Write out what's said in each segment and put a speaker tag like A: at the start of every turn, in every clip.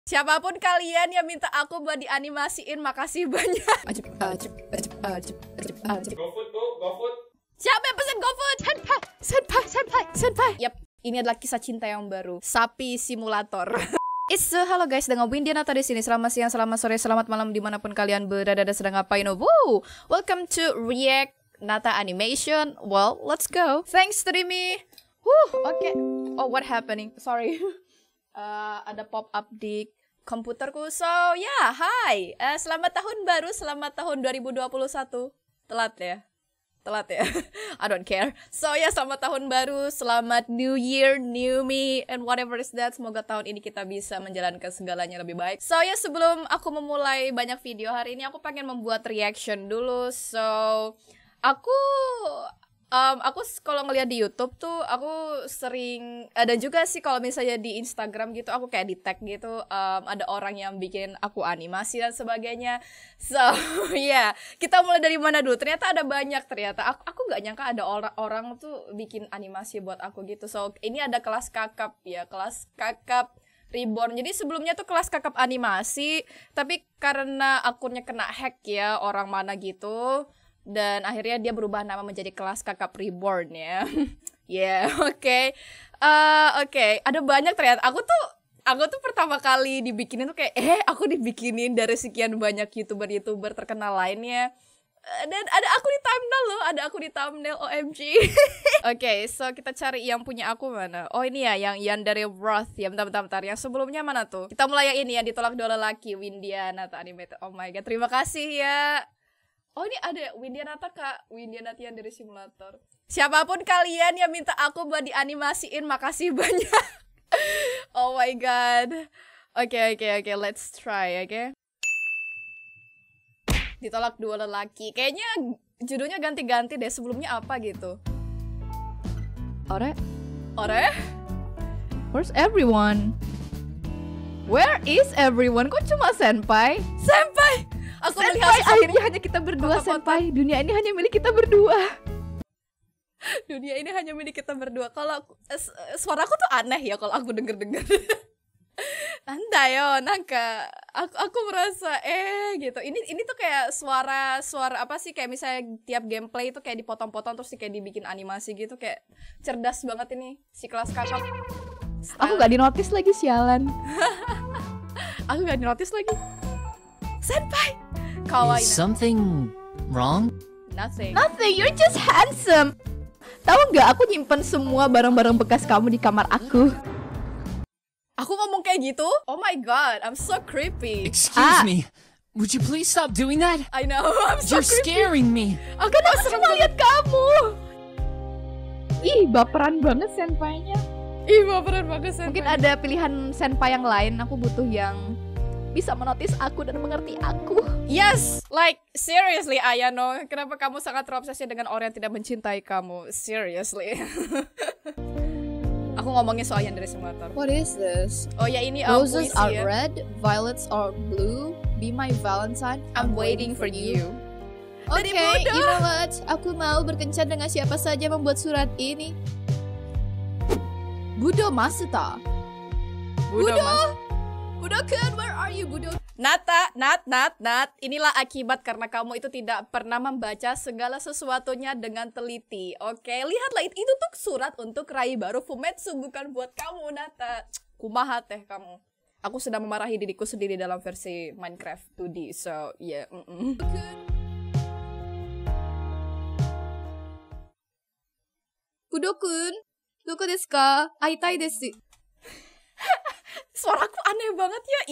A: Siapapun kalian yang minta aku buat dianimasiin, makasih banyak.
B: GoFood.
A: Siapa yang pesen GoFood? Senpai. Yap, ini adalah kisah cinta yang baru. Sapi simulator. Halo guys, dengan Windy Nata di sini. Selamat siang, selamat sore, selamat malam dimanapun kalian berada dan sedang ngapain. Woo! Welcome to React Nata Animation. Well, let's go. Thanks Streamy. Okay. Oh, what happening? Sorry. Ada pop-up di komputerku. So, yeah, hi. Selamat tahun baru, selamat tahun 2021. Telat ya? I don't care. So, ya, selamat tahun baru, selamat New Year, New Me, and whatever is that. Semoga tahun ini kita bisa menjalankan segalanya lebih baik. So, ya, sebelum aku memulai banyak video hari ini, aku pengen membuat reaction dulu. So, aku kalau ngeliat di YouTube tuh aku sering dan juga sih kalau misalnya di Instagram gitu aku kayak di tag gitu ada orang yang bikin aku animasi dan sebagainya. So yeah, kita mulai dari mana dulu? Ternyata ada banyak aku nggak nyangka ada orang tuh bikin animasi buat aku gitu. So ini ada kelas kakap ya, kelas kakap Reborn. Jadi sebelumnya tuh kelas kakap animasi, tapi karena akunnya kena hack ya orang mana gitu. Dan akhirnya dia berubah nama menjadi kelas kakap Reborn ya. Yeah, oke. Ada banyak ternyata. Aku tuh pertama kali dibikinin tuh kayak aku dibikinin dari sekian banyak YouTuber terkenal lainnya. Dan ada aku di thumbnail loh, OMG. Oke, so kita cari yang punya aku mana. Oh ini ya, yang dari Wrath ya, bentar. Yang sebelumnya mana tuh? Kita mulai yang ini, yang ditolak dua lelaki, Windy Nata Animated. Oh my god, terima kasih ya. Oh ini ada Windy Nata Kak, Windy Nata yang dari simulator. Siapapun kalian yang minta aku buat dianimasiin, makasih banyak. Oh my god. Oke, let's try, oke. Ditolak dua lelaki. Kayaknya judulnya ganti-ganti deh, sebelumnya apa gitu. Ore? Where's everyone? Where is everyone? Kok cuma senpai? Aku
C: Senpai, akhirnya hanya kita berdua, Senpai. Dunia ini hanya milik kita berdua.
A: Kalau suaraku tuh aneh ya kalau aku denger. Nanti yo, nangka. Aku merasa gitu. Ini tuh kayak suara apa sih, kayak misalnya tiap gameplay itu kayak dipotong-potong terus kayak dibikin animasi gitu, kayak cerdas banget ini si kelas kakak.
C: Aku gak di-notice lagi, sialan.
A: Senpai. Kawaii.
D: Is something wrong?
A: Nothing,
C: You're just handsome. Tahu nggak, aku nyimpen semua barang-barang bekas kamu di kamar aku.
A: Aku ngomong kayak gitu? Oh my god, I'm so creepy.
D: Excuse me. Would you please stop doing that?
A: I know, I'm so
D: You're
A: creepy.
D: scaring me.
A: Aku
C: Cuma lihat kamu. Ih, baperan banget senpainya. Mungkin ada pilihan senpai yang lain. Aku butuh yang bisa menotis aku dan mengerti aku.
A: Yes, like seriously Ayano, kenapa kamu sangat terobsesi dengan orang yang tidak mencintai kamu? Seriously. Aku ngomongin soal yang dari simulator.
C: What is this?
A: Oh ya ini
C: Roses
A: puisi
C: are
A: ya.
C: red, violets are blue. Be my Valentine,
A: I'm waiting for you.
C: Oke,
A: Dari Budo.
C: you know what? Aku mau berkencan dengan siapa saja membuat surat ini. Budo Masuta. Budo-kun, where are you, Budo?
A: Nat. Inilah akibat karena kamu itu tidak pernah membaca segala sesuatunya dengan teliti. Oke, lihatlah itu tuh surat untuk Rai baru Fumetsu, bukan buat kamu, Nata. Kumaha teh kamu. Aku sedang memarahi diriku sendiri dalam versi Minecraft 2D. So, yeah.
C: Budo-kun, doko desu ka? Aitai desu.
A: Suaraku aneh banget ya,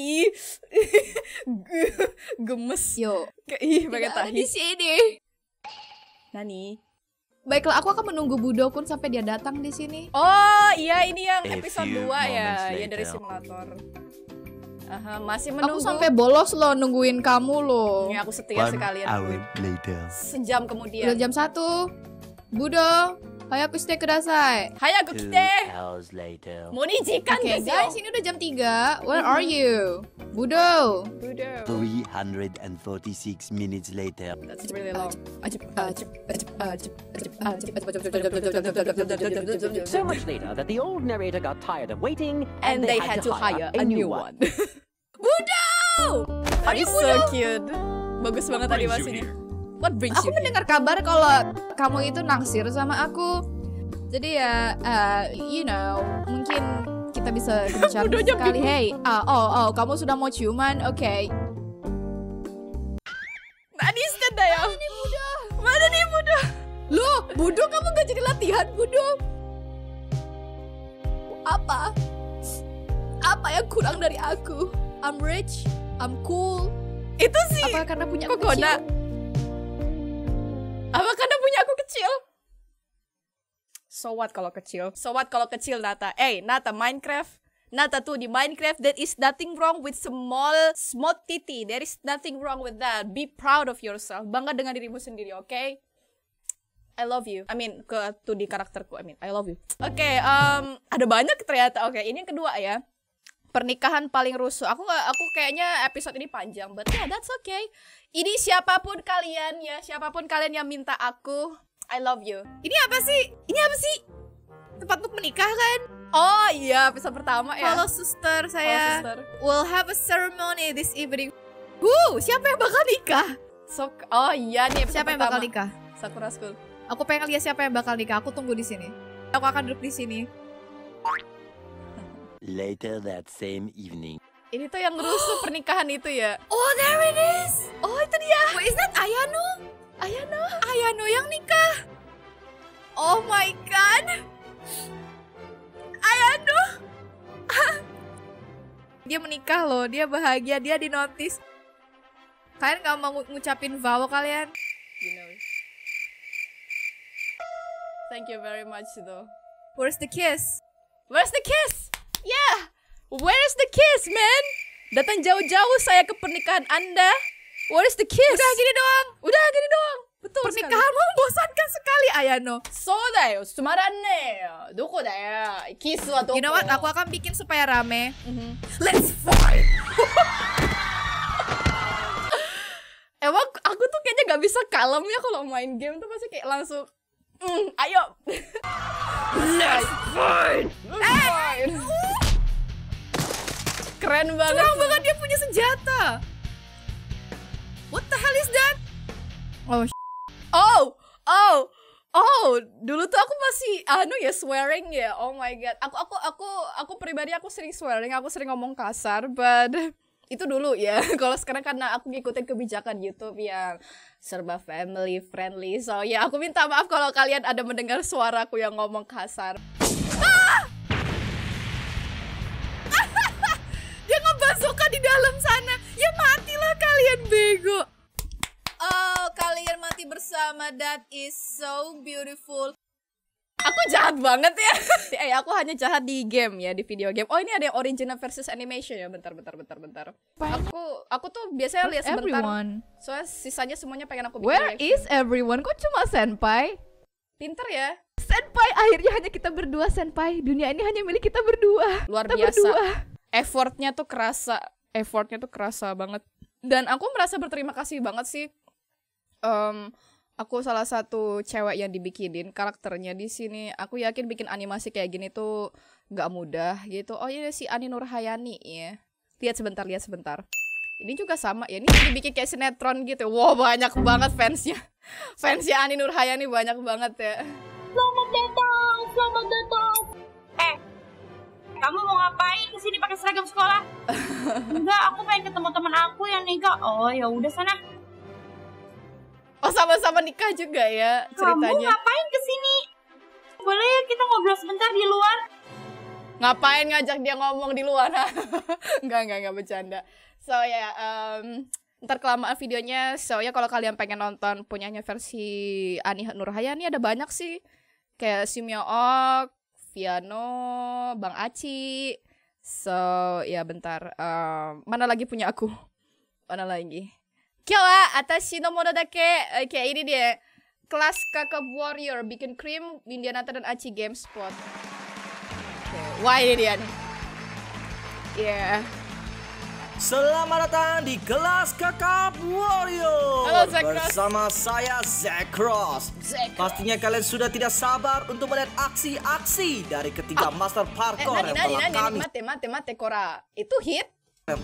A: gemes.
C: Yo,
A: Pengen tahi.
C: di sini.
A: Nani?
C: Baiklah, aku akan menunggu Budo-kun sampai dia datang di sini.
A: Oh iya, ini yang
B: A
A: episode
B: few
A: 2 ya,
B: moments
A: ya dari
B: later.
A: simulator. Masih
C: Aku
A: menunggu.
C: sampai bolos loh nungguin kamu loh.
A: Ya, aku setia sekali ya nungguin.
B: later.
A: Sejam
C: Udah
A: kemudian.
C: jam 1. Budo, hayaku shite kudasai.
A: Hayaku kite.
B: Hours later.
A: Monijikan
C: Oke
A: desu
C: guys,
A: yo.
C: ini udah jam 3. Where are you? Budo.
A: Budo.
B: 346 minutes later.
A: That's really long.
E: So much later that the old narrator got tired of waiting
A: And they had to hire a new one. It's so cute. Bagus banget animasinya. What brings
C: Aku
A: you here?
C: mendengar kabar kalau kamu itu naksir sama aku. Jadi ya, you know, mungkin kita bisa bicara
A: Bodohnya
C: sekali. Hey, kamu sudah mau ciuman? Oke.
A: Nadis kan ya. Mana nih muda?
C: Loh, Budo kamu gak jadi latihan, Budo? Apa? Apa yang kurang dari aku? I'm rich, I'm cool.
A: Itu sih.
C: Apa karena punya aku
A: Kokona.
C: kecil?
A: Apa karena punya aku kecil? So what kalau kecil? So what kalau kecil, Nata? Nata, Minecraft. Nata tuh di Minecraft, there is nothing wrong with small titty. There is nothing wrong with that. Be proud of yourself. Bangga dengan dirimu sendiri, oke? I love you. I mean, di karakterku. I love you. Oke, ada banyak ternyata. Oke, ini yang kedua ya. Pernikahan paling rusuh. Aku kayaknya episode ini panjang, but yeah, that's okay. Ini siapapun kalian yang minta aku, I love you.
C: Ini apa sih? Tempat untuk menikah kan?
A: Oh iya, episode pertama ya.
C: Halo suster, saya
A: Sister.
C: will have a ceremony this evening. Siapa yang bakal nikah?
A: Oh iya nih episode
C: Siapa yang bakal nikah?
A: Sakura School.
C: Aku pengen lihat siapa yang bakal nikah. Aku tunggu di sini. Aku akan duduk di sini.
B: Later that same evening.
A: Ini tuh yang rusuh pernikahan itu ya.
C: Oh, there it is.
A: Oh itu dia.
C: Wait, is that Ayano? Ayano yang nikah. Oh my god. Ayano. Dia menikah loh. Dia bahagia. Dia dinotis. Kalian gak mau ngucapin vow kalian?
A: You know. Thank you very much though.
C: Where's the kiss?
A: Where's the kiss? Yeah. Where's the kiss, man? Datang jauh-jauh saya ke pernikahan Anda. Where's the kiss?
C: Udah gini doang.
A: Betul.
C: Pernikahanmu membosankan sekali, Ayano.
A: Sodayo, sumarane. Doko da ya? Kiss wa doko?
C: You know what? Aku akan bikin supaya rame.
A: Let's fight. Emang aku tuh kayaknya gak bisa kalem ya kalau main game tuh pasti kayak langsung ayo. Let's fight. Keren banget.
C: Curang banget dia punya senjata. What the hell is that?
A: Dulu tuh aku masih swearing ya. Oh my god. Aku pribadi aku sering swearing, aku sering ngomong kasar, but itu dulu ya. Kalau sekarang karena aku ngikutin kebijakan YouTube yang serba family friendly. So ya aku minta maaf kalau kalian ada mendengar suaraku yang ngomong kasar.
C: Dia ngebazooka di dalam sana. Ya matilah kalian bego. Oh, kalian mati bersama. That is so beautiful.
A: Aku jahat banget ya. Aku hanya jahat di game ya, di video game. Oh, ini ada yang original versus animation ya. Bentar. Aku tuh biasanya lihat sebentar.
C: Everyone.
A: Soalnya sisanya semuanya pengen aku bikin
C: Where
A: reaction.
C: is everyone? Kok cuma senpai?
A: Pinter ya.
C: Senpai, akhirnya hanya kita berdua, senpai. Dunia ini hanya milik kita berdua.
A: Luar
C: Kita
A: biasa.
C: berdua.
A: Effortnya tuh kerasa banget. Dan aku merasa berterima kasih banget sih. Aku salah satu cewek yang dibikinin karakternya di sini. Aku yakin bikin animasi kayak gini tuh gak mudah gitu. Oh iya, si Ani Nurhayani ya. Lihat sebentar. Ini juga sama ya. Ini dibikin kayak sinetron gitu. Wow, banyak banget fansnya. Fansnya Ani Nurhayani banyak banget ya.
E: Selamat datang. Kamu mau ngapain kesini pakai seragam sekolah? Enggak, aku pengen ketemu teman aku yang nikah. Oh ya udah sana.
A: Oh, sama-sama nikah juga ya ceritanya.
E: Kamu ngapain kesini? Boleh ya kita ngobrol sebentar di luar?
A: Ngapain ngajak dia ngomong di luar? Enggak bercanda. So ya, ntar kelamaan videonya. So ya kalau kalian pengen nonton punyanya versi Ani Nurhayani ada banyak sih. Kayak Simyeok, Viano, Bang Aci. So ya bentar. Mana lagi punya aku? Mana lagi? Kyo wa atashi no mono dake. Kayak ini dia. Kelas Kakak Warrior bikin krim Indianata dan Aci Game Spot. Wah ini dia nih. Yeah.
F: Selamat datang di kelas Kakak Warrior.
A: Halo, Zack Cross.
F: Bersama saya Zack Cross. Pastinya kalian sudah tidak sabar untuk melihat aksi-aksi dari ketiga master parkour yang telah kami
A: mate kora. Itu hit?
F: yang telah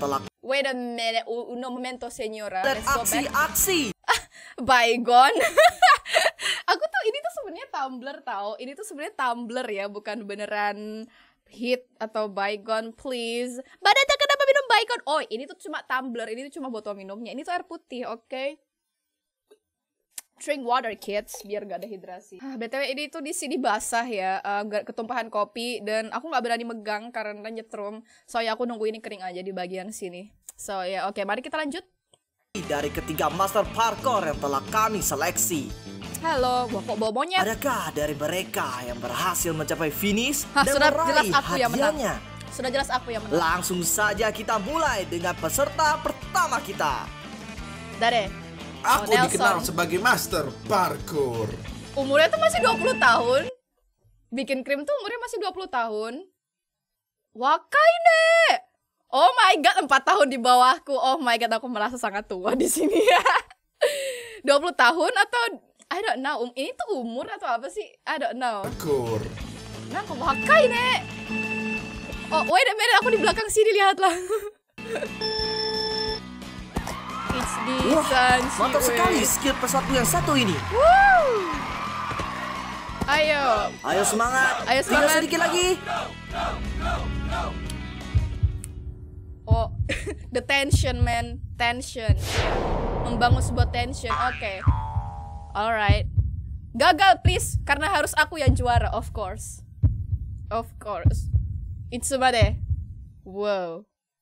A: Wait a minute, uno momento señora.
F: Dan
A: Let's go back.
F: aksi-aksi.
A: Bygone. Aku tuh ini tuh sebenarnya Tumblr tau. Ini tuh sebenarnya Tumblr ya, bukan beneran hit atau Bygone, please. Badata kenapa minum Bygone? Oh, ini tuh cuma Tumblr, ini tuh cuma botol minumnya. Ini tuh air putih, oke? Drink water kids, biar gak ada hidrasi. BTW ini tuh di sini basah ya, ketumpahan kopi dan aku nggak berani megang karena nyetrum. Soalnya aku nunggu ini kering aja di bagian sini. So ya, oke, mari kita lanjut.
F: Dari ketiga master parkour yang telah kami seleksi.
A: Halo, kok bawa monyet?
F: Adakah dari mereka yang berhasil mencapai finish
A: Hah,
F: dan
A: sudah
F: meraih
A: jelas aku yang menang.
F: hadiahnya?
A: Sudah jelas aku yang menang.
F: Langsung saja kita mulai dengan peserta pertama kita.
A: Dare.
G: Aku
A: Nelson.
G: dikenal sebagai master parkour.
A: Umurnya tuh masih 20 tahun. Bikin krim tuh umurnya masih 20 tahun. Wakaine. Oh my god, 4 tahun di bawahku. Oh my god, aku merasa sangat tua di sini ya. 20 tahun atau I don't know. Ini tuh umur atau apa sih? I don't know.
G: Parkour.
A: Nah, wakaine. Oh, wait a minute, aku di belakang sini, lihatlah. It's the
F: Wah,
A: sun,
F: mantap sekali skill peserta yang satu ini.
A: Woo! Ayo.
F: Ayo semangat.
A: Ayo
F: Tinggal
A: semangat.
F: sedikit lagi.
A: Oh, the tension, man. Tension. Membangun sebuah tension. Oke. Alright. Gagal, please. Karena harus aku yang juara, of course. Of course. Itsumade. Wow.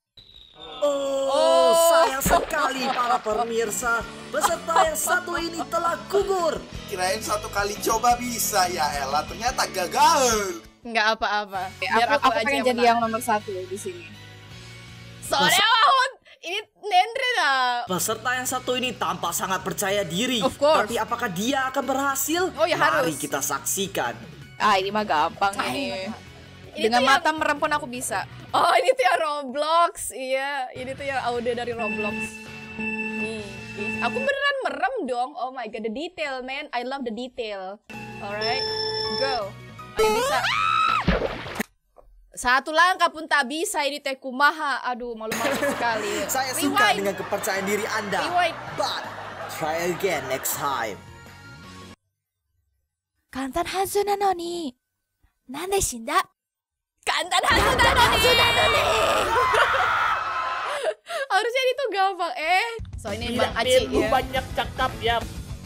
F: Oh, sayang sekali para pemirsa. Peserta yang satu ini telah gugur.
G: Kirain satu kali coba bisa ya Ella, ternyata gagal.
A: Nggak apa-apa. Biar
C: Aku
A: aja
C: pengen jadi
A: menang.
C: yang nomor 1 di sini.
A: Soalnya ini Nendre dah.
F: Peserta yang satu ini tampak sangat percaya diri.
A: Of course.
F: Tapi apakah dia akan berhasil?
A: Oh, ya
F: Mari
A: harus.
F: kita saksikan.
C: Ini mah gampang ini.
A: Ini
C: Dengan
A: tuh yang-
C: mata merem pun aku bisa.
A: Oh, ini tuh yang Roblox. Iya, ini tuh yang audio dari Roblox. Nih, aku beneran merem dong. Oh my god, the detail, man. I love the detail. Alright, go. Ayo bisa. Satu langkah pun tak bisa ini teh kumaha. Aduh, malu-malu sekali.
F: Saya suka
A: Rewind.
F: dengan kepercayaan diri Anda.
A: Rewind.
F: But try again next time.
C: 簡単はずなのに、なんで死んだ
A: Kantan hasu nih. Harusnya ini tuh gampang. So ini Bang Aci ya.
H: banyak cakap ya.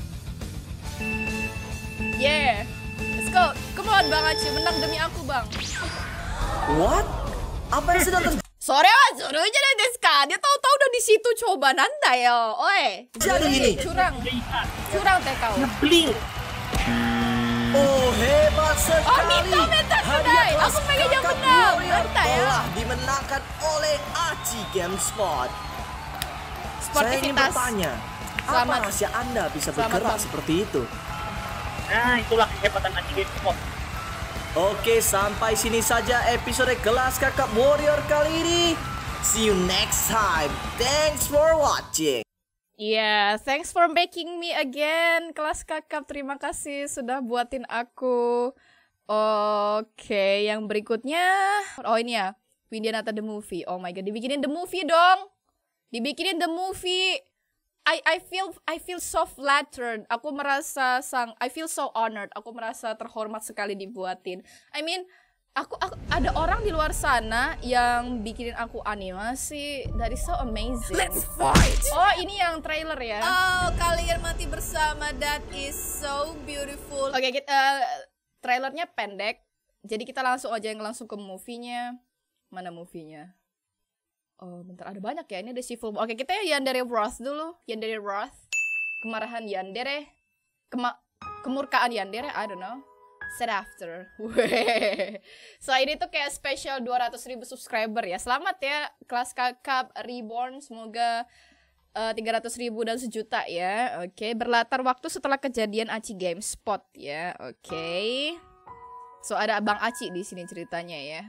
A: Yeah. Let's go. Come on Bang Aci, menang demi aku, Bang.
F: What? Apa yang sedang terjadi?
A: Sore wa zurunya deh deska. Dia tahu-tahu udah di situ coba nanda yo. Oi.
F: Ini?
A: Curang. Curang teh kau.
H: Bling.
F: Oh, hebat sekali.
A: Minta
F: Hadiah
A: Kudai.
F: kelas
A: Aku pengen yang
F: kakak
A: menang.
F: warrior
A: Bentar ya.
F: telah dimenangkan oleh Aci Gamespot. Saya ingin
A: Sportivitas.
F: bertanya,
A: Selamat.
F: apa rahasia Anda bisa
A: Selamat,
F: bergerak
A: Bang.
F: seperti itu?
H: Nah, itulah kehebatan Aci Gamespot.
F: Oke, sampai sini saja episode Kelas Kakap Warrior kali ini. See you next time. Thanks for watching.
A: Yeah, thanks for making me again. Kelas Kakap, terima kasih sudah buatin aku. Oke, yang berikutnya. Oh ini ya, Windianata the movie. Oh my god, dibikinin the movie dong. Dibikinin the movie. I feel so flattered. Aku merasa I feel so honored. Aku merasa terhormat sekali dibuatin. I mean, aku ada orang di luar sana yang bikinin aku animasi. That is so amazing. Let's fight. Oh, ini yang trailer ya. Oh, kalian mati bersama. That is so beautiful. Oke, trailernya pendek. Jadi kita langsung aja langsung ke movie-nya. Mana movie-nya? Oh, bentar, ada banyak ya. Ini ada Civil War. Oke, kita Yandere Wrath dulu. Yandere Wrath. Kemarahan Yandere. Kemurkaan Yandere, I don't know. Set after. So, ini tuh kayak special 200.000 subscriber ya. Selamat ya, Kelas Kakap Reborn. Semoga 300.000 dan 1 juta ya. Oke, berlatar waktu setelah kejadian Aci Gamespot ya. Oke. So, ada Bang Aci di sini ceritanya ya.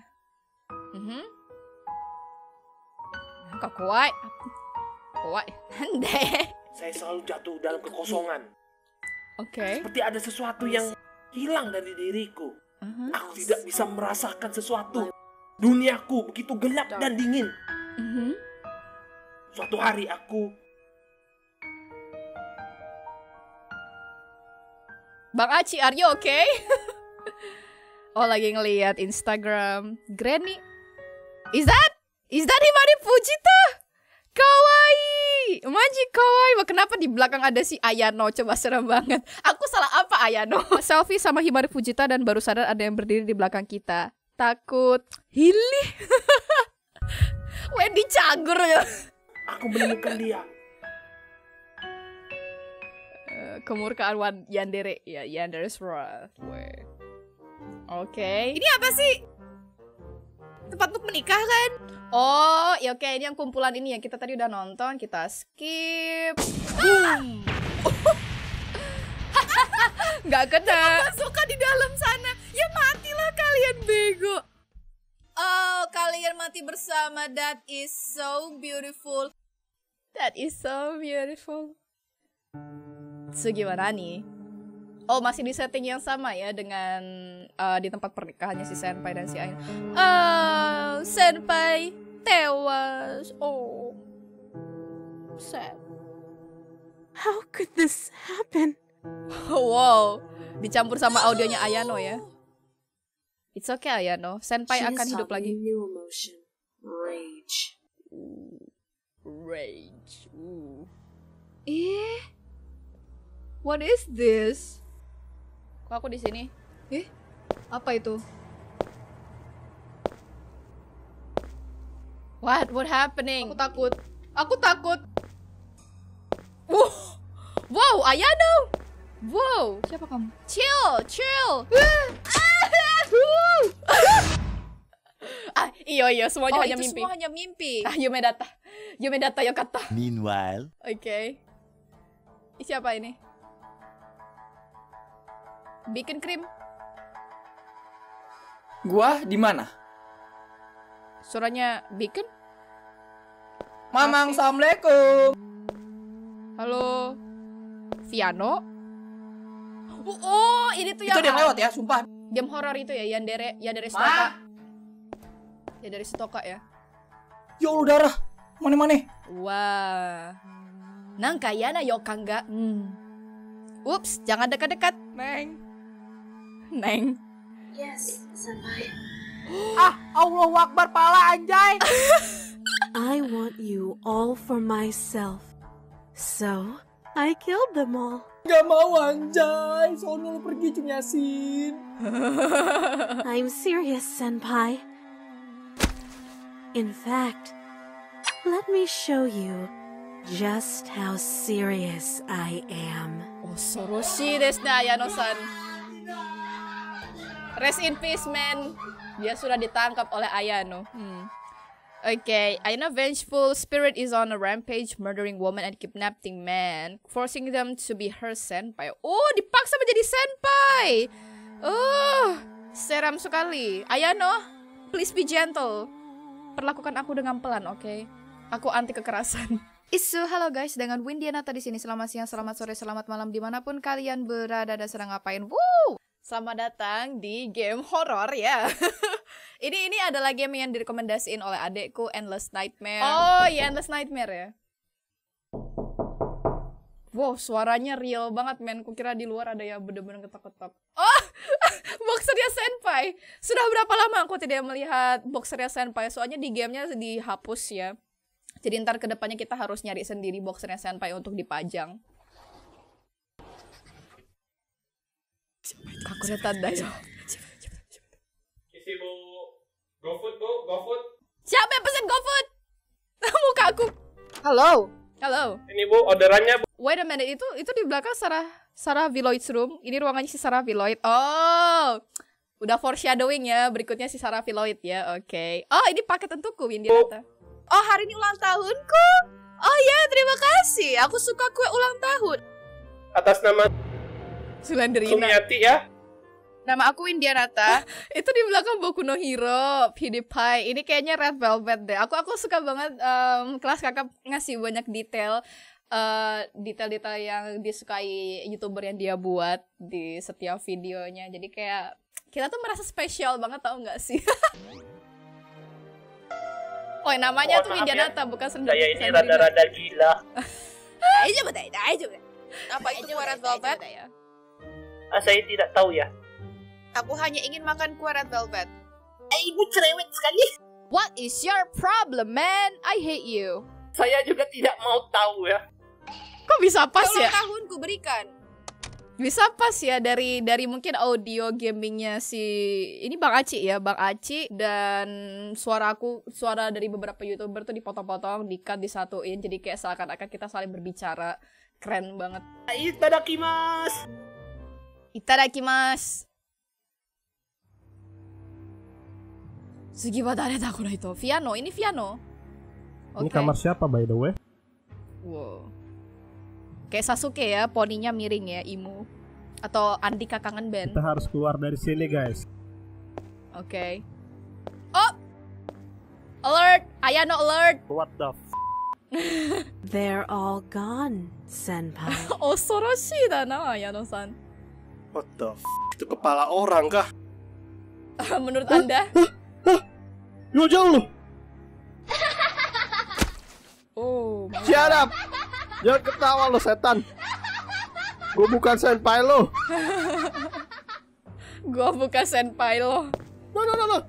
A: Kakuai. Kakuai. Hande.
H: Saya selalu jatuh dalam kekosongan.
A: Oke.
H: Seperti ada sesuatu yang hilang dari diriku. Aku tidak bisa merasakan sesuatu. Duniaku begitu gelap dan dingin. suatu hari aku...
A: Bang Aci, are you okay? Oh, lagi ngeliat Instagram Granny. Is that Himari Fujita? Kawaii, Maji kawaii. Wah, kenapa di belakang ada si Ayano? Coba, serem banget. Aku salah apa, Ayano? Selfie sama Himari Fujita dan baru sadar ada yang berdiri di belakang kita. Takut. Hilih. Wendy cagur ya.
H: Aku menemukan dia.
A: Kemurkaan Yandere. Ya, Yandere's Wrath. Oke. Ini apa sih? Tempat untuk menikah kan? Oh, ya oke, ini yang kumpulan ini ya. Kita tadi udah nonton, kita skip. Nggak kena. Suka di dalam sana. Ya matilah kalian, bego. Oh, kalian mati bersama. That is so beautiful. That is so beautiful. So gimana nih? Oh, masih di setting yang sama ya dengan di tempat pernikahannya si Senpai dan si Aino. Oh, Senpai tewas. Oh, sad.
I: How could this happen?
A: Wow, dicampur sama audionya Ayano ya. It's okay, Ayano. Senpai akan hidup lagi.
I: New emotion, rage.
A: Rage. What is this? Kok aku di sini? Apa itu? What happening? Aku takut. Wow, Ayano. Wow, siapa kamu? Chill. Iya, semuanya hanya mimpi. Semua hanya mimpi. Yumedata yokata.
B: Meanwhile,
A: Oke. Siapa ini? Bikin krim.
J: Gua di mana?
A: Suaranya Bikin?
J: Mamang, assalamualaikum.
A: Halo. Viano? Oh, ini tuh
J: Itu dia lewat ya, sumpah.
A: game horor itu ya, Yandere Stoka. Ya dari Stoka ya.
J: Ya Allah, darah. Mana-mana?
A: Wah. Nangka yana yokan ga. Ups, jangan dekat-dekat, Neng.
I: Yes, Senpai.
J: Allahu Akbar, pala anjay.
I: I want you all for myself. So, I killed them all.
J: Gak mau anjay. Soalnya lu pergi Cum Yasin.
I: I'm serious, Senpai. In fact, let me show you just how serious I am.
A: Osoroshi desu ne, Ayano-san. Rest in peace, man. Dia sudah ditangkap oleh Ayano. Okay, Ayano vengeful spirit is on a rampage, murdering woman and kidnapping men, forcing them to be her senpai. Oh, dipaksa menjadi senpai. Oh, seram sekali. Ayano, please be gentle. Perlakukan aku dengan pelan, oke? Aku anti kekerasan. Halo guys, dengan Windianata di sini. Selamat siang, selamat sore, selamat malam dimanapun kalian berada dan sedang ngapain. Woo! Selamat datang di game horor ya. Ini adalah game yang direkomendasiin oleh adekku, Endless Nightmare. Oh iya, Endless Nightmare ya. Wow, suaranya real banget, men. Kukira di luar ada yang bener-bener ketok-ketok. Oh, boxernya Senpai. Sudah berapa lama aku tidak melihat boxernya Senpai? Soalnya di gamenya dihapus ya. Jadi ntar kedepannya kita harus nyari sendiri boxernya Senpai untuk dipajang. Aku udah tanda ya.
K: Isi bu GoFood bu, GoFood.
A: Siapa yang pesen GoFood? Muka aku. Halo.
K: Ini bu, orderannya bu.
A: Wait a minute, itu di belakang Sarah Viloid's room. Ini ruangannya si Sarah Viloid. Oh, udah foreshadowing ya. Berikutnya si Sarah Viloid ya. Oke. Oh, ini paket untukku, Windianata. Oh, hari ini ulang tahunku. Oh ya, terima kasih. Aku suka kue ulang tahun.
K: Atas nama
A: Sulanderina.
K: Sumiati ya.
A: Nama aku Windianata. Itu di belakang Boku no Hero, PewDiePie. Ini kayaknya Red Velvet deh. Aku suka banget kelas kakak ngasih banyak detail yang disukai YouTuber yang dia buat di setiap videonya. Jadi kayak kita tuh merasa spesial banget, tau nggak sih? Oh, namanya tuh Indianata, bukan Sendok.
H: Saya ini rada-rada gila.
A: Ayo coba. Apa itu kue red velvet?
H: Saya tidak tahu ya.
A: Aku hanya ingin makan kue red velvet.
H: Ibu cerewet sekali.
C: What is your problem, man? I hate you.
H: Saya juga tidak mau tahu ya.
A: Kok bisa pas ya? Tahun ku berikan. Bisa pas ya dari mungkin audio gamingnya si ini Bang Aci ya, Bang Aci, dan suara dari beberapa YouTuber tuh dipotong-potong, di-cut, disatuin, jadi kayak seakan-akan kita saling berbicara. Keren banget. Itadakimasu. Sugi wa dare da kono itu? Piano, ini piano.
L: Ini kamar siapa by the way?
A: Wow. Kayak Sasuke ya, poninya miring ya, Imu. Atau Andika kangen band.
L: Kita harus keluar dari sini, guys.
A: Oke. Oh! Alert! Ayano alert!
L: What the
I: They're all gone, senpai.
A: Osoroshi da na, Ayano-san.
L: What the Itu kepala orang kah?
A: Menurut Anda?
L: Jauh lu.
A: Oh,
L: Shut up! Jangan ketawa lo, setan. Gue bukan senpai lo.
A: Gue bukan senpai lo.
L: No.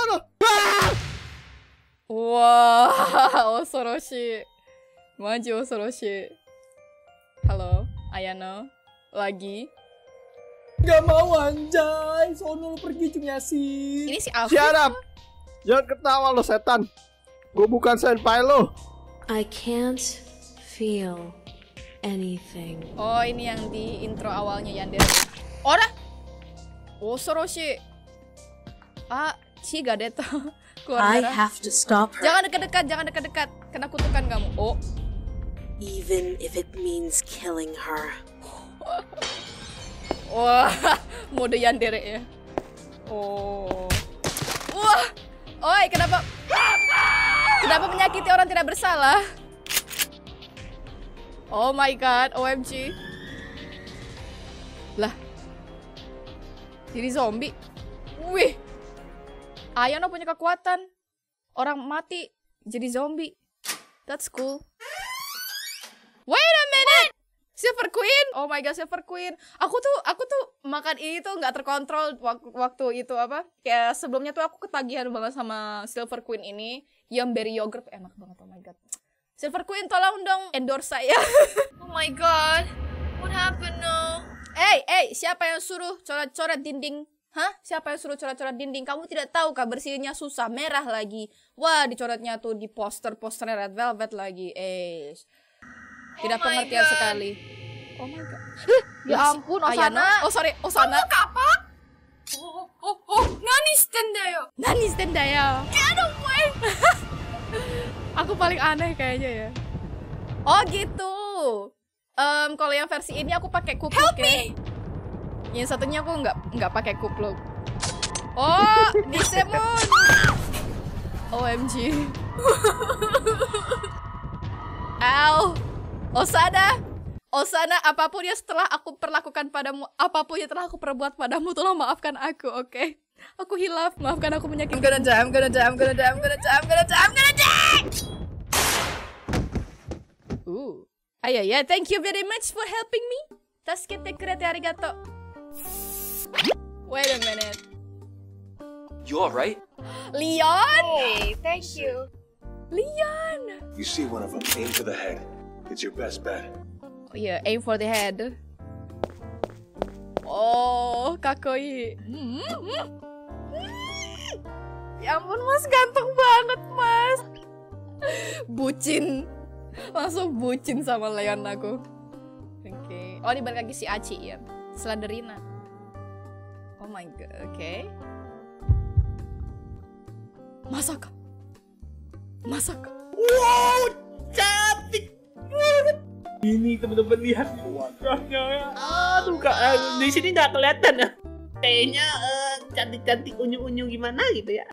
A: Wow, osoroshi. Maju osoroshi. Halo, Ayano. Lagi.
J: Gak mau anjay. Sono lu pergi Cumyasin.
A: Ini si Afif.
L: Shut up! Jangan ketawa lo, setan. Gue bukan senpai lo.
I: I can't feel anything.
A: Oh, ini yang di intro awalnya Yandere. Ora! Osoroshi. Chiga deto.
I: I have to stop her.
A: Jangan dekat-dekat. Kena kutukan kamu. Oh.
I: Even if it means killing her.
A: Wah, mode Yandere ya. Oh. Wah. Oi, kenapa menyakiti orang tidak bersalah? Oh my god, OMG. Lah. Jadi zombie. Wih. Ayano punya kekuatan. Orang mati jadi zombie. That's cool. Wait a minute. Silver Queen. Oh my god, Silver Queen. Aku tuh makan ini tuh nggak terkontrol waktu itu apa? Kayak sebelumnya tuh aku ketagihan banget sama Silver Queen ini. Yang berry yogurt enak banget, oh my god. Silver Queen tolong dong endorse saya. Oh my god. What happened now? Hey, siapa yang suruh coret-coret dinding? Hah? Siapa yang suruh coret-coret dinding? Kamu tidak tahu kah bersihnya susah, merah lagi. Wah, dicoretnya tuh di poster-posternya Red Velvet lagi. Tidak pengertian sekali. Oh my god.
C: Ya ampun, Osana.
A: Oh sorry, Osana. Kapak? Nani shiten da yo? Get away. Aku paling aneh kayaknya ya. Oh gitu. Kalau yang versi ini aku pakai kupluk ya. Yang satunya aku nggak pakai kupluk. Oh, Disemon. OMG. Ow. Osana, apapun yang setelah aku perlakukan padamu, apapun yang telah aku perbuat padamu, tolong maafkan aku, oke? Aku hilaf, maafkan aku menyakitkan. I'm gonna die. Yeah, thank you very much for helping me. Tasukete kurete arigato. Wait a minute.
M: You alright?
A: Leon?
N: Hey, thank you.
A: Leon!
O: You see one of them, aim for the head. It's your best bet.
A: Oh yeah, aim for the head. Oh, kakoi. Ya ampun mas, ganteng banget mas. Bucin. Langsung bucin sama Leon aku. Oke. Oh, ini balik lagi si Aci ya. Slenderina. Oh my god, oke. Masaka.
H: Wow, cantik banget. Ini teman-teman lihat wajahnya. Aduh, di sini nggak kelihatan ya. Kayaknya cantik-cantik unyu-unyu gimana gitu ya.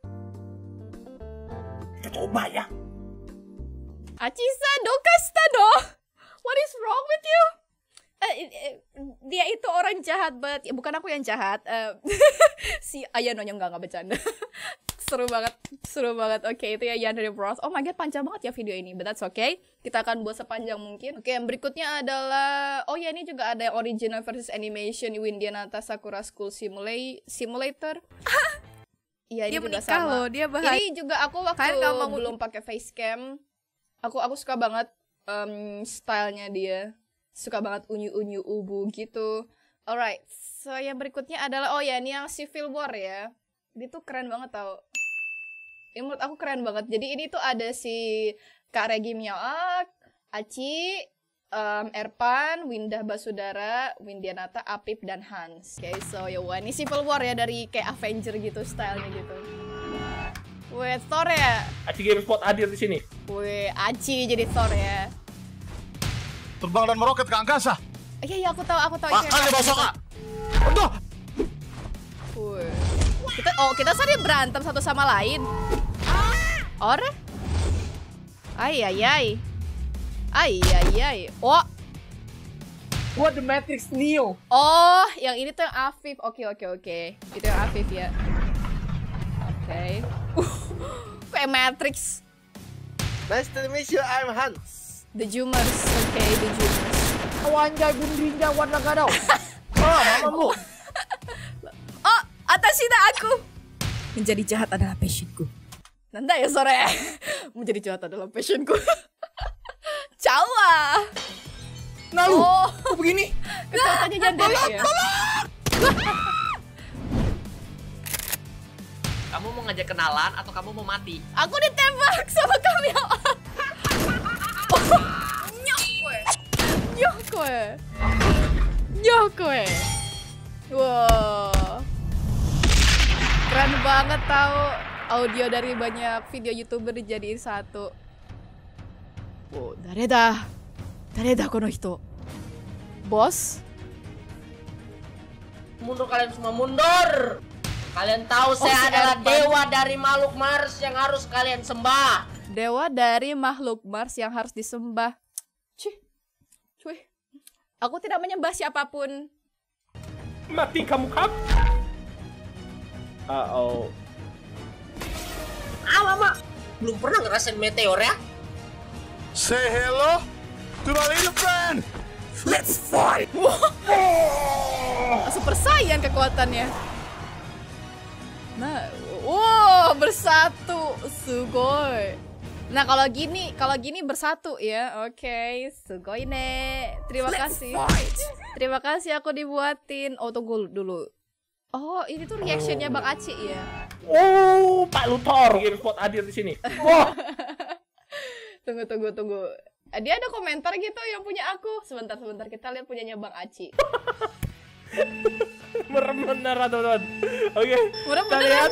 H: Kita coba ya.
A: Aci-san, dokasta do. What is wrong with you? Dia itu orang jahat banget. Ya, bukan aku yang jahat. Si Ayano yang nggak bercanda. seru banget. Oke, itu ya Yandere Bros. Oh my god, panjang banget ya video ini, but that's okay. Kita akan buat sepanjang mungkin. Oke, yang berikutnya adalah, oh ya ini juga ada original versus animation Windianata Sakura School Simulator. Iya, ini juga sama.
C: Dia bahas.
A: Ini juga aku waktu belum pakai facecam, aku suka banget stylenya dia. Suka banget unyu-unyu ubu gitu. Alright, so yang berikutnya adalah, oh ya ini yang Civil War ya. Dia tuh keren banget tau. Ini menurut aku keren banget. Jadi ini tuh ada si Kak Regi Mioak, Aci, Erpan, Windah Basudara, Windianata, Apip, dan Hans. Oke, so ya ini Civil War ya, dari kayak Avenger gitu stylenya gitu. Wih, Thor ya.
K: Aci Game Spot hadir di sini.
A: Wih, Aci jadi Thor ya.
L: Terbang dan meroket ke angkasa.
A: Iya, aku tahu.
L: Makanya Basoka. Aduh.
A: Wih. Kita sering berantem satu sama lain. Ore? Ay. Oh.
J: Gua The Matrix Neo.
A: Oh, yang ini tuh yang Afif. Oke. Itu yang Afif ya. Oke. Kayak Matrix.
L: Nice to meet you, I'm Hans.
A: The Zoomers. Oke, The Zoomers.
J: Wanjai bundrinda warna gadau.
L: Mamamu.
A: Oh, atasina aku. Menjadi jahat adalah passionku. Nanda ya sore. Menjadi jahat adalah passionku. Cawa.
J: Lalu, kok begini?
A: Kekuatannya Yandere ya.
N: Kamu mau ngajak kenalan atau kamu mau mati?
A: Aku ditembak sama Kamil. Nyokwe. Wow. Keren banget tau, audio dari banyak video YouTuber dijadiin satu. Wow, Dareda kono hito. Bos?
N: Mundur kalian semua, mundur! Kalian tahu saya adalah dewa dari makhluk Mars yang harus kalian sembah.
A: Dewa dari makhluk Mars yang harus disembah. Cuy. Aku tidak menyembah siapapun.
K: Mati kamu, Kap.
N: Mama. Belum pernah ngerasain meteor ya?
L: Say hello to my little friend.
N: Let's fight.
A: Super Saiyan kekuatannya. Nah, wow, bersatu. Sugoi. Nah, kalau gini bersatu ya. Oke, sugoi ne. Terima kasih. Terima kasih aku dibuatin. Oh, tunggu dulu. Oh, ini tuh reactionnya Bang Aci ya.
K: Oh, Pak Luthor. Game Spot hadir di sini. Wah.
A: Tunggu. Dia ada komentar gitu yang punya aku. Sebentar kita lihat punyanya Bang Aci.
K: Merem beneran, teman-teman. Oke.
A: Merem
K: Kita lihat.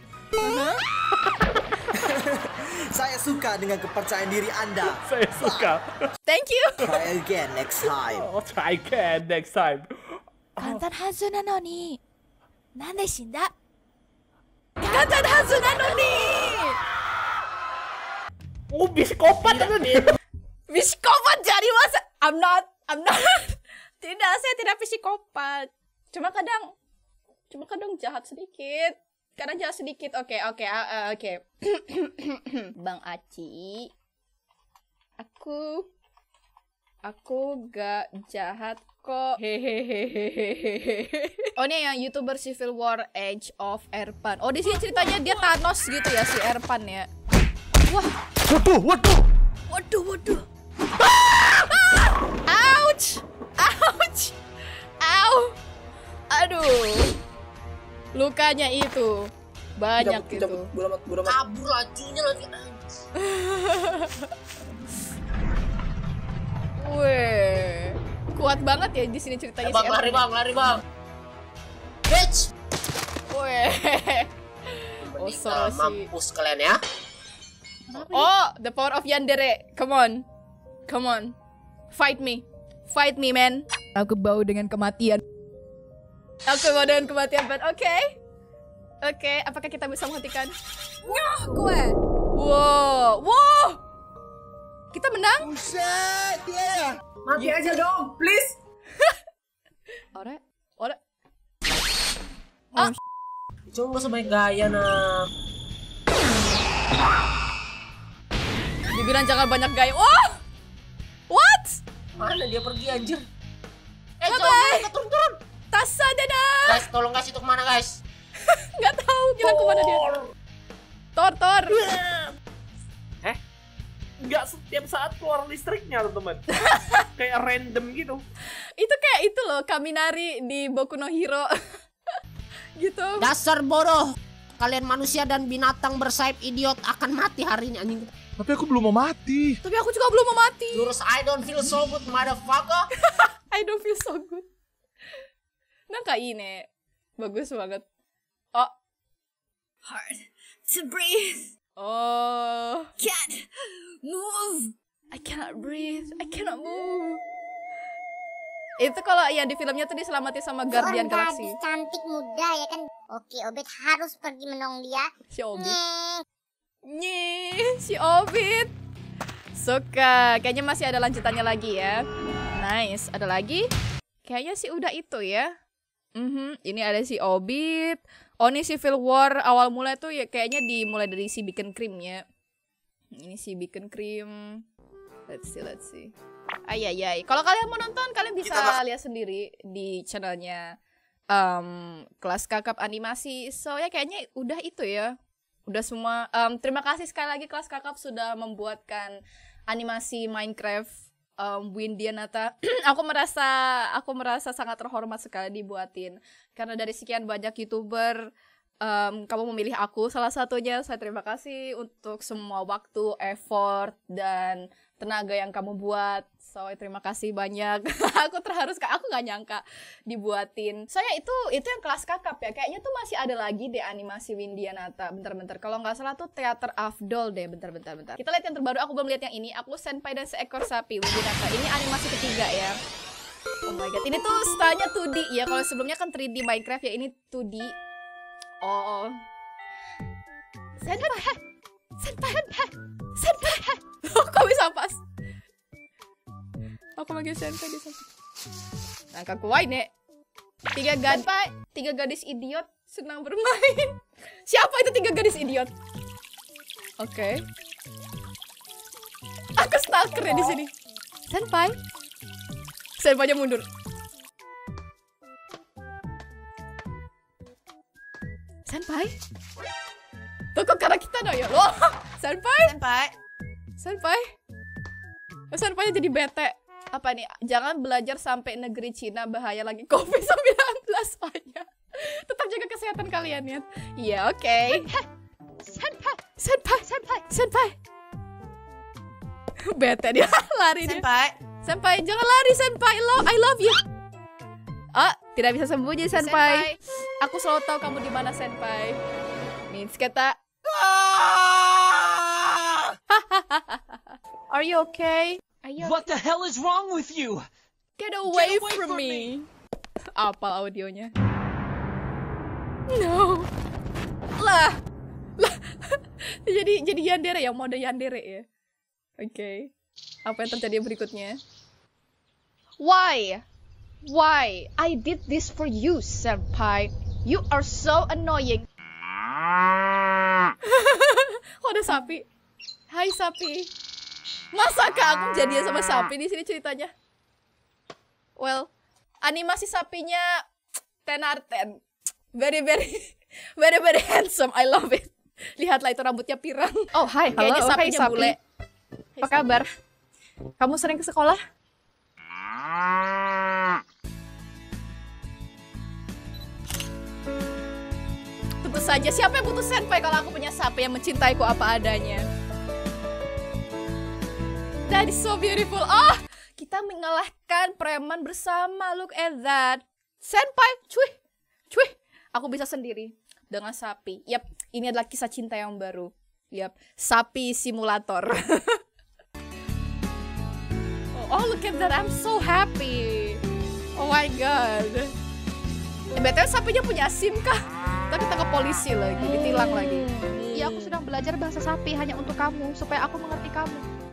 F: Saya suka dengan kepercayaan diri Anda.
K: Saya suka.
A: Thank you.
F: Try again next time.
K: Oh, try again next time.
C: Kantan hazu na noni. Nande shinda?
A: Kantan hazu na noni.
K: Oh, psikopat kan dia.
A: Psikopat jadi masa? I'm not. Tidak, saya tidak psikopat. Cuma kadang jahat sedikit. Oke. Bang Aci. Aku gak jahat kok. Hehehehe. Oh, ini yang YouTuber Civil War Age of Erpan. Oh, di sini ceritanya dia Thanos gitu ya si Erpan ya. Wah. Waduh. Ouch. Ow. Aduh. Lukanya itu banyak gitu.
N: Kabur lajunya lagi.
A: Weh. Kuat banget ya di sini ceritanya.
N: Bang, lari bang. Bitch.
A: Weh. Oh, sorry.
N: Mampus kalian ya.
A: Oh, the power of Yandere. Come on. Fight me, man. Aku bau dengan kematian. But Oke, apakah kita bisa menghentikan? Gue. Wow. Kita menang?
F: Buset, dia.
J: Mati aja dong, please.
A: Ore.
N: Cuma gak sebaik gaya nah.
A: Dibilang jangan banyak gaya. Oh! What?
N: Mana dia pergi anjir?
A: Bye-bye.
N: Turun.
A: Tasa, dadah.
N: Guys, tolong guys, itu kemana guys?
A: Nggak tahu bilang kemana dia. Tor.
H: Nggak setiap saat keluar listriknya teman. Kayak random gitu.
A: Itu kayak itu loh, Kaminari di Boku no Hero. Gitu.
N: Dasar bodoh. Kalian manusia dan binatang bersayap idiot akan mati hari ini anjing.
L: Tapi aku belum mau mati.
A: Tapi aku juga belum mau mati.
N: Terus I don't feel so good, motherfucker.
A: I don't feel so good. Nangka ini bagus banget. Oh, hard to breathe. Oh, can't move. I cannot breathe. I cannot move. Itu kalau ya di filmnya tuh diselamatin sama Guardian Galaxy.
P: Cantik muda ya kan. Oke, Obit harus pergi menolong dia.
A: Si Obit. Si Obit. Suka. Kayaknya masih ada lanjutannya lagi ya. Nice. Ada lagi? Kayaknya sih udah itu ya. Ini ada si Obit. Oh, ini Civil War awal mulai tuh ya kayaknya dimulai dari si Beacon Cream ya. Ini si Beacon Cream. Let's see. Ayayay. Kalau kalian mau nonton, kalian bisa lihat sendiri di channelnya Kelas Kakap Animasi. So ya kayaknya udah itu ya. Udah semua. Terima kasih sekali lagi Kelas Kakap sudah membuatkan animasi Minecraft Windianata. aku merasa sangat terhormat sekali dibuatin. Karena dari sekian banyak YouTuber, kamu memilih aku salah satunya. Saya terima kasih untuk semua waktu, effort, dan tenaga yang kamu buat. So, terima kasih banyak. Aku terharu sekali. Aku gak nyangka dibuatin. Soalnya itu yang Kelas Kakap ya. Kayaknya tuh masih ada lagi deh animasi Windianata. Bentar. Kalau nggak salah tuh Teater Afdol deh. Bentar. Kita lihat yang terbaru. Aku belum lihat yang ini. Aku Senpai dan Seekor Sapi Windianata. Ini animasi ketiga ya. Oh my god. Ini tuh stylenya 2D ya. Kalau sebelumnya kan 3D Minecraft ya. Ini 2D. Oh. Senpai. Kok bisa pas? Aku manggil Senpai di sana. Nah, kakuai nek. Tiga gadis idiot senang bermain. Siapa itu 3 gadis idiot? Oke. Aku stalker ya di sini. Senpai. Senpainya mundur. Senpai. Toko karena kita no ya loh. Senpai. Senpainya jadi bete. Apa nih? Jangan belajar sampai negeri Cina, bahaya lagi COVID-19 banyak. Tetap jaga kesehatan kalian ya. Iya, oke. Senpai. Bete dia lari dia. Senpai, jangan lari Senpai. I love you. Tidak bisa sembunyi Senpai. Aku selalu tahu kamu di mana Senpai. Mitsuka. Are you okay?
D: What the hell is wrong with you?
A: Get away from me. Apal audionya. No. Lah. Jadi yandere ya, mode yandere ya. Oke. Apa yang terjadi berikutnya? Why? I did this for you, Senpai. You are so annoying. Oh, ada sapi. Hai sapi. Masakah aku jadian sama sapi di sini ceritanya? Well, animasi sapinya 10 out of 10. Very handsome. I love it. Lihatlah itu rambutnya pirang. Oh, hai. Kayaknya sapinya
C: sapi.
A: bule.
C: Apa kabar? Kamu sering ke sekolah?
A: Tentu saja, siapa yang butuh Senpai kalau aku punya sapi yang mencintaiku apa adanya. That is so beautiful. Oh, kita mengalahkan preman bersama. Look at that. Senpai, cuy. Aku bisa sendiri dengan sapi. Yap, ini adalah kisah cinta yang baru. Yap, sapi simulator. Oh, look at that. I'm so happy. Oh my god. BTW sapinya punya SIM kah? Tapi tangkap polisi lagi, ditilang lagi.
C: Iya, aku sedang belajar bahasa sapi hanya untuk kamu, supaya aku mengerti kamu.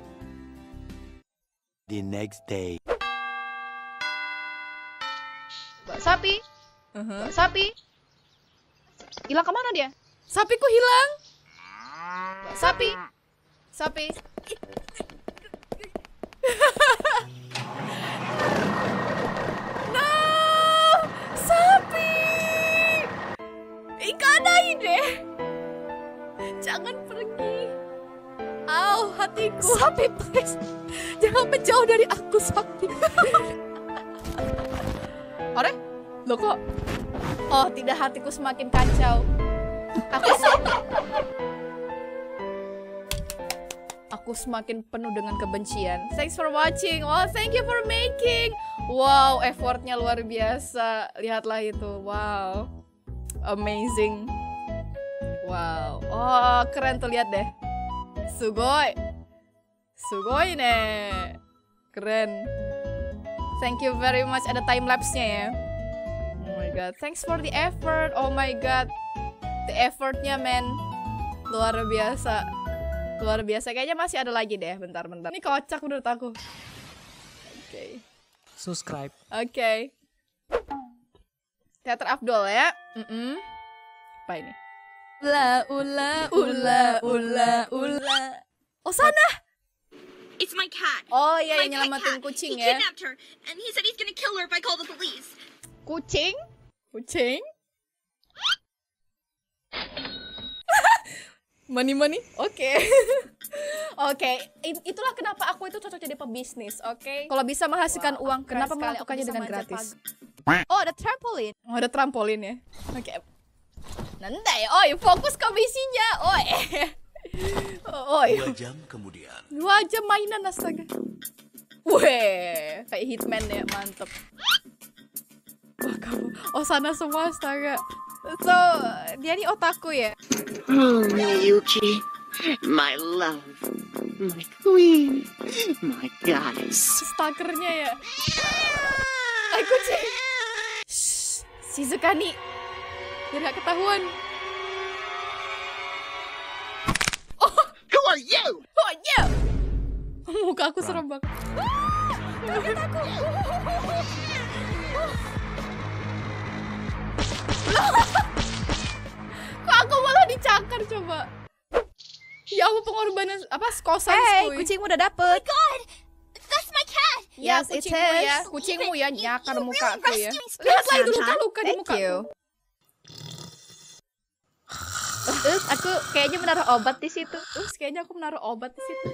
B: The next day.
C: Mbak sapi. Mbak sapi. Hilang kemana dia?
A: Sapiku hilang. Sapi. Sapi. No! Sapi. Ikanai deh. Jangan pergi. Au, hatiku.
C: Sapi, please. Jangan menjauh dari aku, sapi.
A: Ore? Loh kok? Oh, tidak, hatiku semakin kacau. Aku semakin penuh dengan kebencian. Thanks for watching. Oh, thank you for making. Wow, effortnya luar biasa. Lihatlah itu. Wow. Amazing. Wow. Oh, keren tuh, lihat deh. Sugoi. Sugoi ne. Keren. Thank you very much. Ada time lapse-nya ya. Oh my god. Thanks for the effort. Oh my god. The effortnya, man. Luar biasa. Luar biasa. Kayaknya masih ada lagi deh. Bentar-bentar. Ini kocak menurut aku. Oke.
J: Subscribe.
A: Oke. Teater Afdol ya. Apa ini? Ula. Oh, sana.
Q: It's my cat.
A: Oh iya,
Q: My
A: yang nyelamatin
Q: pet cat.
A: kucing
Q: He
A: ya.
Q: kidnapped her, and he said he's gonna kill her if I call the police.
A: Kucing? Kucing? Money. Oke. Oke, itulah kenapa aku itu cocok jadi pebisnis, oke? Kalau bisa menghasilkan uang, kenapa melakukannya dengan gratis? Oh, ada trampolin. Oh, ada trampolin ya. Oke. Nandai, oi, fokus ke misinya. Oi. Oi.
R: 2 jam kemudian.
A: 2 jam mainan, astaga. Weh, kayak Hitman ya, mantep. Wah, kamu. Oh, sana semua, astaga. So, dia nih otaku ya.
S: Yuki, my love, my queen, my goddess.
A: Stalkernya ya. Ay, kucing. Shh, Shizukani. Biar gak ketahuan.
S: Who are you?
A: Who are you? Muka aku serem banget. Kaget aku. Kok aku malah dicakar coba? Ya Allah, pengorbanan apa kosan.
C: Hey, kucingmu udah dapet.
Q: Oh my god, that's my cat.
A: Ya,
C: Yes, it
A: kucingmu ya,
C: is.
A: kucingmu ya nyakar muka aku ya.
Q: rescued me.
A: Lihatlah itu luka-luka di
C: Thank
A: muka
C: you. Terus aku kayaknya menaruh obat di situ.
A: Terus kayaknya aku menaruh obat di situ.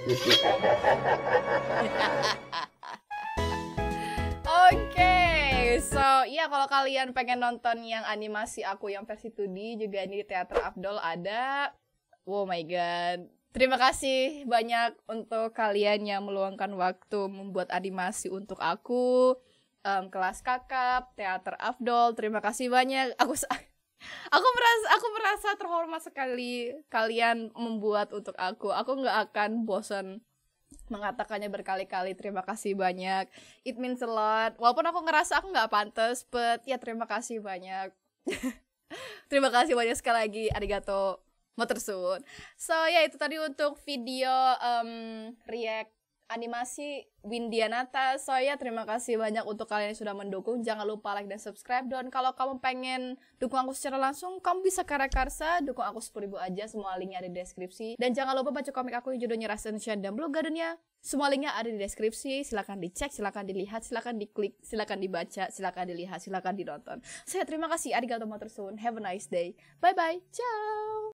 A: Oke, so iya kalau kalian pengen nonton yang animasi aku yang versi 2D juga ini di Teater Afdol ada. Oh my god. Terima kasih banyak untuk kalian yang meluangkan waktu membuat animasi untuk aku. Kelas kakap, Teater Afdol, terima kasih banyak. Aku merasa terhormat sekali kalian membuat untuk aku. Aku nggak akan bosan mengatakannya berkali-kali. Terima kasih banyak. It means a lot. Walaupun aku ngerasa aku nggak pantas, but ya terima kasih banyak. Terima kasih banyak sekali lagi. Arigato. Motorsun. So ya itu tadi untuk video react animasi Windianata. So ya terima kasih banyak untuk kalian yang sudah mendukung. Jangan lupa like dan subscribe. Dan kalau kamu pengen dukung aku secara langsung, kamu bisa ke Rekarsa, dukung aku 10.000 aja. Semua linknya ada di deskripsi. Dan jangan lupa baca komik aku yang judulnya Rasenshine dan Blue Garden-nya. Semua linknya ada di deskripsi. Silahkan dicek, silahkan dilihat, silahkan diklik, silahkan dibaca, silahkan dilihat, silahkan ditonton. Saya terima kasih. Arigato motorsun. Have a nice day. Bye bye. Ciao.